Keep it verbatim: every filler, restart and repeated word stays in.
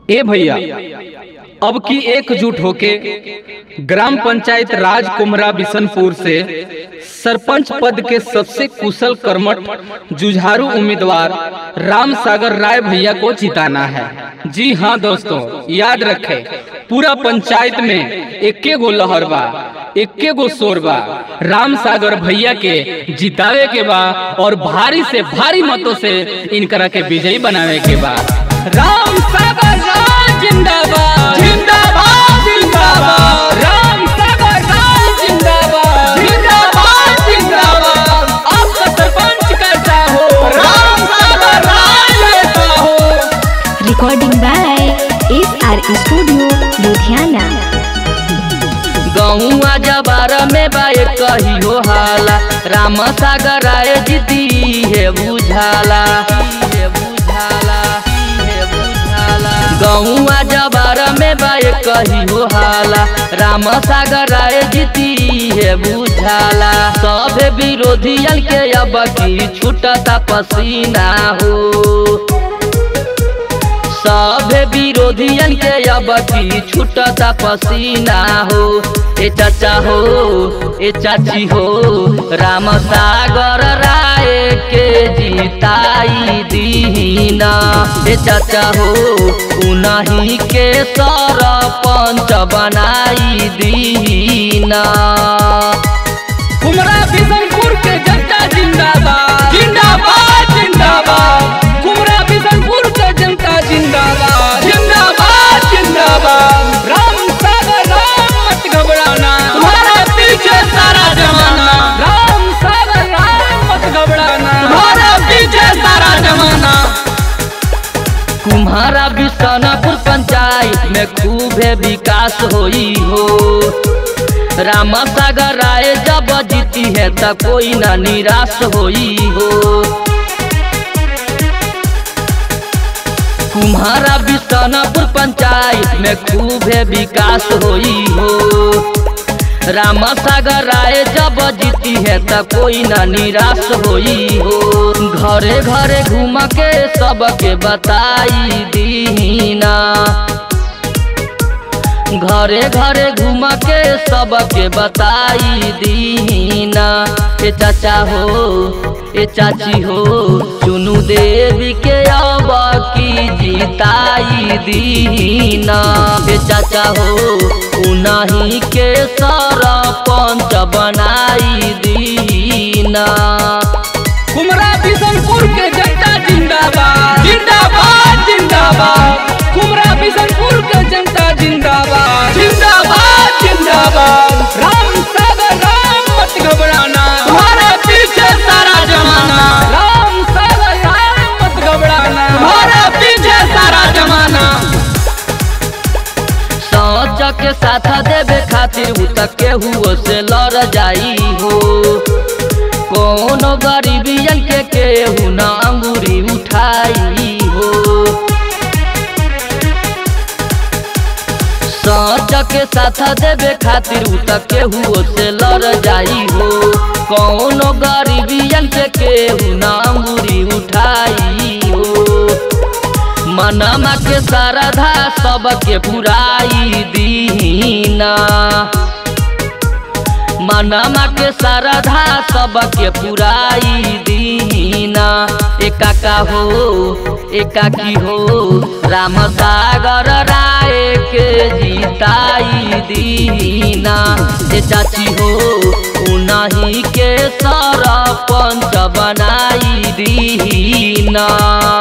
ए भैया, अब की एकजुट होके ग्राम पंचायत राज कुमरा बिशनपुर से सरपंच पद के सबसे कुशल कर्मठ जुझारू उम्मीदवार राम सागर राय भैया को जिताना है। जी हाँ दोस्तों, याद रखें, पूरा पंचायत में इक्के गो लहर बा, इक्के गो शोर बा। राम सागर भैया के जितावे के बा और भारी से भारी मतों से इनकरा के विजयी बनावे के बा। राम सागर राय जिंदाबाद, जिंदाबाद, जिंदाबाद। राम सागर राय जिंदाबाद, जिंदाबाद, जिंदाबाद। आपका सरपंच कैसा हो, राम सागर राय जैसा हो। Recording by S R studio Ludhiana. गहुआ जबार में बाए कही हो हाला, राम सागर राय जीती है बुझाला, है बुझाला, है बुझाला। गहुआ जबार में बाए कही हो हाला, राम सागर राय जीती है बुझाला। सब विरोधियन के अब की छूटता पसीना हो, सब विरोधियन के अब की छूटता पसीना हो। ए चाचा हो, ए चाची हो, राम सागर राय के जिताई दीना। ए चाचा हो, उन्हीं के सरपंच बनाई दीना। कुमरा बिशनपुर के जनता जिंदाबाद, जिंदाबाद, जिंदाबाद। कुमरा बिशनपुर के जनता जिंदाबाद, जिंदाबाद, जिंदाबाद। राम सागर राय मत घबराना, तुम्हारा पीछे सारा जमाना। राम सागर राय मत घबराना, तुम्हारा पीछे सारा जमाना। कुम्हारा बिशनपुर पंचायत में खूबे विकास होई हो, राम सागर राय जब जीती है त कोई न निराश होई हो। कुम्हारा बिशनपुर पंचायत में खूबे विकास होई हो, राम सागर राय जब जीती है त कोई न निराश होई हो। घरे घरे घूम के सबके बताई दीना, घरे घरे घूम के सबके बताई दीना। ए चाचा हो, ए चाची हो, चुनु देवी के अब की जिताई दीना। ए चाचा हो, उन्हीं के सरपंच बनाई दीना। कुमरा बिशनपुर के जनता जिंदाबाद, जिंदाबाद, जिंदाबाद। कुमरा बिशनपुर के जनता जिंदाबाद, जिंदाबाद, जिंदाबाद। राम सागर राय मत घबराना, तुम्हारा पीछे सारा जमाना। राम सागर राय मत घबराना, तुम्हारा पीछे सारा जमाना। सच के साथ देवे खातिर उ तक केहू से लड़ जाई हो, कोनो गरीबियन के केहू न अंगूरी उठाई हो। सच के साथ देवे खातिर उ तक केहू से लड़ जाई हो, कोनो गरीबियन के केहू न अंगूरी उठाई हो। मनमा के श्रद्धा सबके पुराई दीना, मनमा के श्रद्धा सबके पुराई दीना। एकाका हो, एकाकी हो, राम सागर राय के जिताई दीना। ए चाची हो, उन्हीं के सरपंच बनाई दीना।